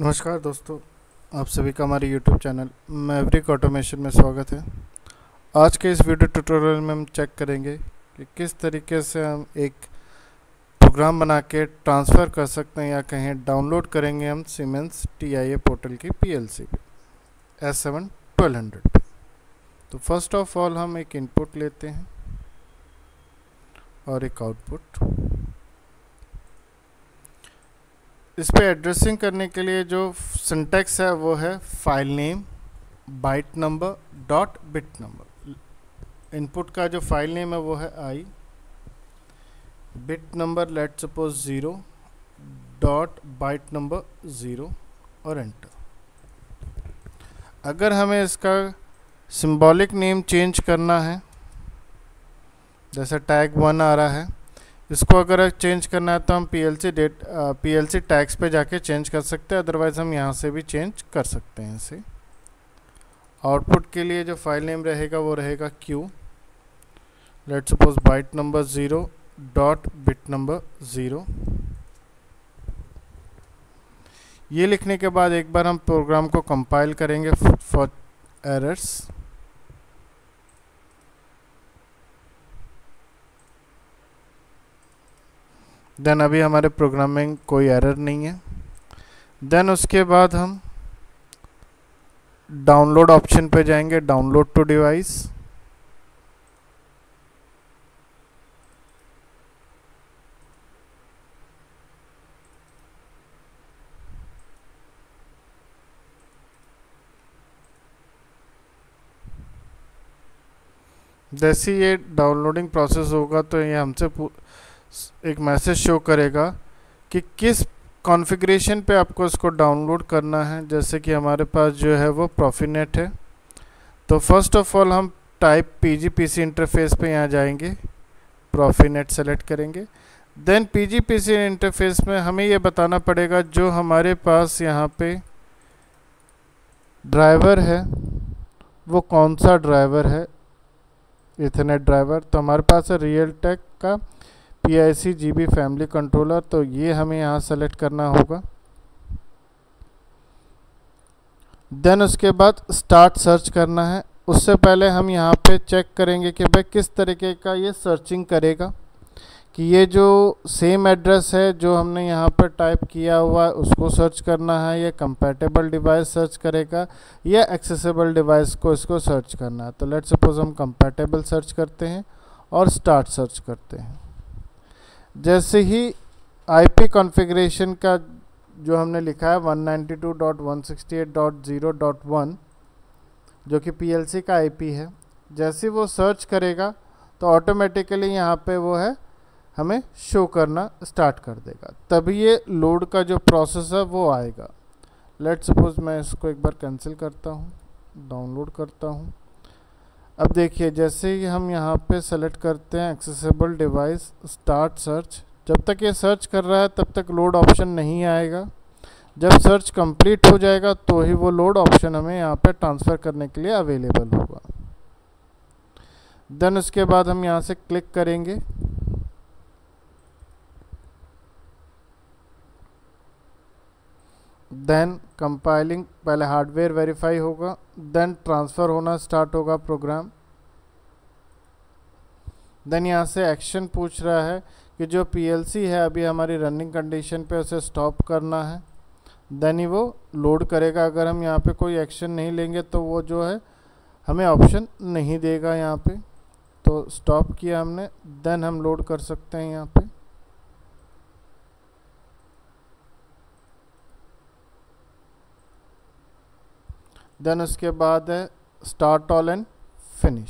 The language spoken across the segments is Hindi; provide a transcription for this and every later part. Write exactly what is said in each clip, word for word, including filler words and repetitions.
नमस्कार दोस्तों, आप सभी का हमारे यूट्यूब चैनल मैवरिक ऑटोमेशन में स्वागत है। आज के इस वीडियो ट्यूटोरियल में हम चेक करेंगे कि किस तरीके से हम एक प्रोग्राम बना के ट्रांसफ़र कर सकते हैं या कहें डाउनलोड करेंगे हम Siemens T I A portal की पी एल सी पे एस सेवन ट्वेल्व हंड्रेड पे। तो फर्स्ट ऑफ ऑल हम एक इनपुट लेते हैं और एक आउटपुट। इस पे एड्रेसिंग करने के लिए जो सिंटैक्स है वो है file name byte number dot bit number. Input का जो फाइल नेम है वो है I, bit number let suppose zero dot byte number zero और एंटर। अगर हमें इसका सिंबॉलिक नेम चेंज करना है, जैसे टैग वन आ रहा है, इसको अगर चेंज करना है तो हम पीएलसी डेट पीएलसी टैग्स पे जाके चेंज कर सकते हैं, अदरवाइज़ हम यहाँ से भी चेंज कर सकते हैं इसे। आउटपुट के लिए जो फाइल नेम रहेगा वो रहेगा Q, let suppose byte number zero dot bit number zero. ये लिखने के बाद एक बार हम प्रोग्राम को कंपाइल करेंगे फॉर एरर्स। देन अभी हमारे प्रोग्राम में कोई एरर नहीं है। देन उसके बाद हम डाउनलोड ऑप्शन पे जाएंगे, डाउनलोड टू डिवाइस। जैसे ये डाउनलोडिंग प्रोसेस होगा तो ये हमसे एक मैसेज शो करेगा कि किस कॉन्फ़िगरेशन पे आपको इसको डाउनलोड करना है। जैसे कि हमारे पास जो है वो प्रॉफिनेट है, तो फर्स्ट ऑफ ऑल हम टाइप पीजी पीसी इंटरफेस पे यहाँ जाएंगे, प्रॉफिनेट सेलेक्ट करेंगे। देन पीजी पीसी इंटरफेस में हमें ये बताना पड़ेगा जो हमारे पास यहाँ पे ड्राइवर है वो कौन सा ड्राइवर है, इथरनेट ड्राइवर। तो हमारे पास है रियल टेक का P I C G B family controller, तो ये हमें यहाँ सेलेक्ट करना होगा। देन उसके बाद स्टार्ट सर्च करना है। उससे पहले हम यहाँ पे चेक करेंगे कि भाई किस तरीके का ये सर्चिंग करेगा, कि ये जो सेम एड्रेस है जो हमने यहाँ पर टाइप किया हुआ है उसको सर्च करना है, या कंपैटिबल डिवाइस सर्च करेगा या एक्सेसिबल डिवाइस को इसको सर्च करना है। तो लेट्स सपोज हम कंपैटिबल सर्च करते हैं और स्टार्ट सर्च करते हैं। जैसे ही आईपी कॉन्फ़िगरेशन का जो हमने लिखा है one ninety two dot one sixty eight dot zero dot one जो कि पीएलसी का आईपी है, जैसे वो सर्च करेगा तो ऑटोमेटिकली यहाँ पे वो है हमें शो करना स्टार्ट कर देगा, तभी ये लोड का जो प्रोसेस है वो आएगा। लेट्स सपोज मैं इसको एक बार कैंसिल करता हूँ, डाउनलोड करता हूँ। अब देखिए जैसे ही हम यहाँ पे सेलेक्ट करते हैं एक्सेसिबल डिवाइस स्टार्ट सर्च, जब तक ये सर्च कर रहा है तब तक लोड ऑप्शन नहीं आएगा। जब सर्च कंप्लीट हो जाएगा तो ही वो लोड ऑप्शन हमें यहाँ पे ट्रांसफ़र करने के लिए अवेलेबल होगा। देन उसके बाद हम यहाँ से क्लिक करेंगे, देन कंपाइलिंग, पहले हार्डवेयर वेरीफाई होगा, देन ट्रांसफ़र होना स्टार्ट होगा प्रोग्राम। देन यहाँ से एक्शन पूछ रहा है कि जो पीएलसी है अभी हमारी रनिंग कंडीशन पे उसे स्टॉप करना है, देन ही वो लोड करेगा। अगर हम यहाँ पे कोई एक्शन नहीं लेंगे तो वो जो है हमें ऑप्शन नहीं देगा यहाँ पे। तो स्टॉप किया हमने, देन हम लोड कर सकते हैं यहाँ पे। देन उसके बाद है स्टार्ट ऑल एंड फिनिश।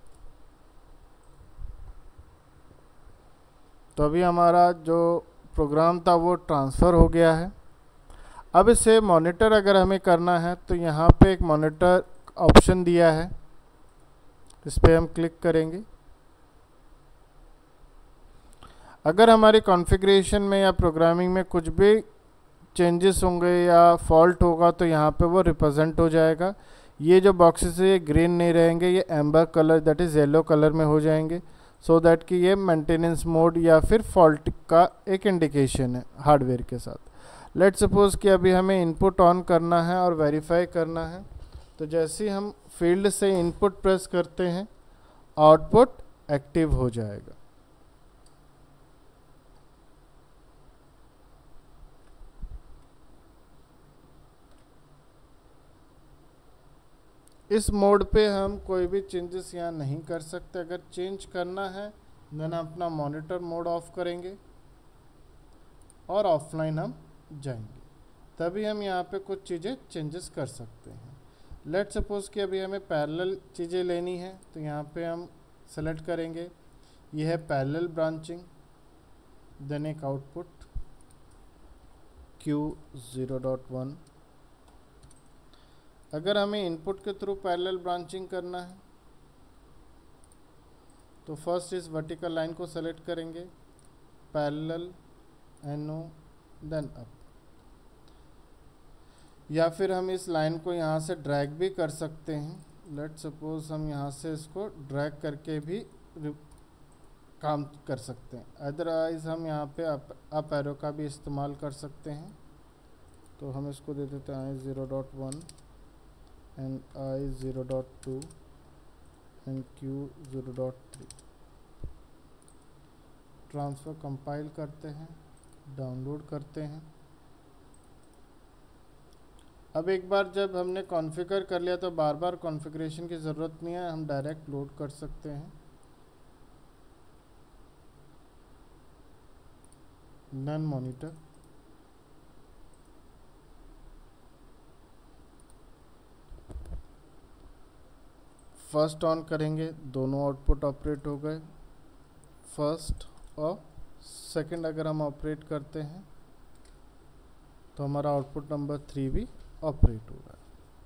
तो अभी हमारा जो प्रोग्राम था वो ट्रांसफ़र हो गया है। अब इसे मॉनिटर अगर हमें करना है तो यहाँ पे एक मॉनिटर ऑप्शन दिया है, इस पर हम क्लिक करेंगे। अगर हमारी कॉन्फ़िगरेशन में या प्रोग्रामिंग में कुछ भी चेंजेस होंगे या फॉल्ट होगा तो यहाँ पे वो रिप्रेजेंट हो जाएगा। ये जो बॉक्सेस है ये ग्रीन नहीं रहेंगे, ये amber colour that is yellow colour में हो जाएंगे, सो दैट कि ये मेंटेनेंस मोड या फिर फॉल्ट का एक इंडिकेशन है हार्डवेयर के साथ। लेट्स सपोज कि अभी हमें इनपुट ऑन करना है और वेरीफाई करना है, तो जैसे ही हम फील्ड से इनपुट प्रेस करते हैं आउटपुट एक्टिव हो जाएगा। इस मोड पे हम कोई भी चेंजेस यहाँ नहीं कर सकते। अगर चेंज करना है देन हम अपना मॉनिटर मोड ऑफ करेंगे और ऑफलाइन हम जाएंगे, तभी हम यहाँ पे कुछ चीज़ें चेंजेस कर सकते हैं। लेट सपोज कि अभी हमें पैरेलल चीज़ें लेनी है, तो यहाँ पे हम सेलेक्ट करेंगे, ये है पैरेलल ब्रांचिंग, देन एक output Q zero dot one. अगर हमें इनपुट के थ्रू पैरेलल ब्रांचिंग करना है तो फर्स्ट इस वर्टिकल लाइन को सेलेक्ट करेंगे, पैरेलल एनो देन अप, या फिर हम इस लाइन को यहाँ से ड्रैग भी कर सकते हैं। लेट सपोज हम यहाँ से इसको ड्रैग करके भी काम कर सकते हैं, अदरवाइज हम यहाँ पे अप अप एरो का भी इस्तेमाल कर सकते हैं। तो हम इसको दे देते हैं I zero dot one and I zero dot two and Q zero dot three. Transfer compile करते हैं, डाउनलोड करते हैं। अब एक बार जब हमने कॉन्फ़िगर कर लिया तो बार बार कॉन्फ़िगरेशन की ज़रूरत नहीं है, हम डायरेक्ट लोड कर सकते हैं। नन मॉनिटर, फर्स्ट ऑन करेंगे, दोनों आउटपुट ऑपरेट हो गए, फर्स्ट और सेकंड अगर हम ऑपरेट करते हैं तो हमारा आउटपुट नंबर थ्री भी ऑपरेट होगा।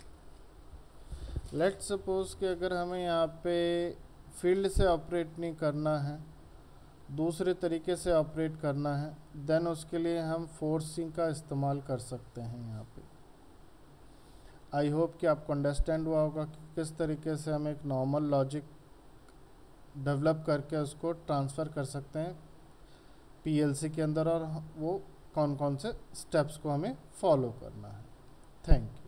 लेट्स सपोज कि अगर हमें यहाँ पे फील्ड से ऑपरेट नहीं करना है, दूसरे तरीके से ऑपरेट करना है, देन उसके लिए हम फोर्सिंग का इस्तेमाल कर सकते हैं यहाँ पे। आई होप कि आपको अंडरस्टैंड हुआ होगा कि किस तरीके से हम एक नॉर्मल लॉजिक डेवलप करके उसको ट्रांसफ़र कर सकते हैं पीएलसी के अंदर, और वो कौन कौन से स्टेप्स को हमें फॉलो करना है। Thank you.